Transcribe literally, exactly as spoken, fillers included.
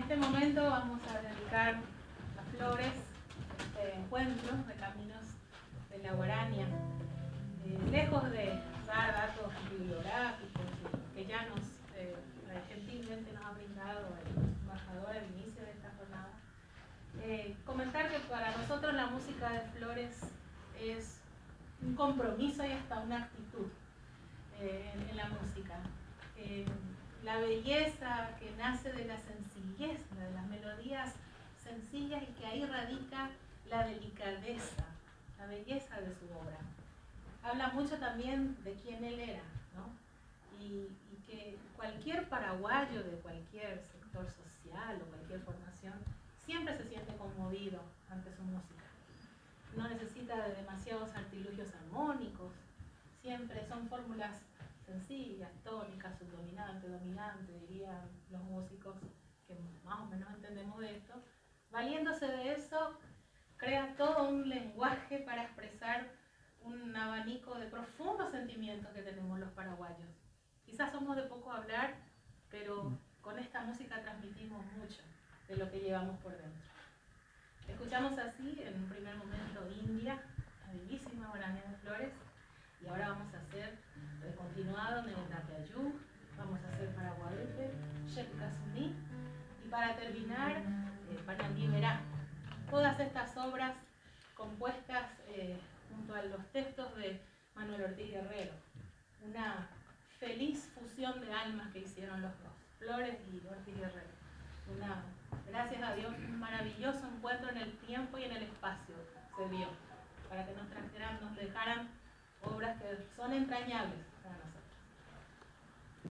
este momento vamos a dedicar a Flores este encuentro de caminos de la Guarania, eh, lejos de dar datos bibliográficos que ya nos eh, gentilmente nos ha brindado el embajador al inicio de esta jornada. Eh, comentar que para nosotros la música de Flores es un compromiso y hasta una actitud eh, en, en la música. Eh, la belleza que nace de la sencillez, de las melodías sencillas, y que ahí radica la delicadeza, la belleza de su obra. Habla mucho también de quién él era, ¿no? Y, y que cualquier paraguayo de cualquier sector social o cualquier formación siempre se siente conmovido ante su música. No necesita de demasiados artilugios armónicos, siempre son fórmulas sencillas, tónicas, subdominante, dominante, dirían los músicos que más o menos entendemos de esto. Valiéndose de eso, crea todo un lenguaje para expresar un abanico de profundos sentimientos que tenemos los paraguayos. Quizás somos de poco hablar, pero con esta música transmitimos mucho de lo que llevamos por dentro. Escuchamos así, en un primer momento, India, la bellísima Guarania de Flores, y ahora vamos a hacer, de continuado, Neotatayú, vamos a hacer Paraguadepe, Shep Kasuní, y para terminar, eh, Panambi Verá. Todas estas obras compuestas eh, junto a los textos de Manuel Ortiz Guerrero. Una feliz fusión de almas que hicieron los dos, Flores y Ortiz Guerrero. Una, gracias a Dios, un maravilloso encuentro en el tiempo y en el espacio se dio, para que nos trajeran, nos dejaran obras que son entrañables para nosotros.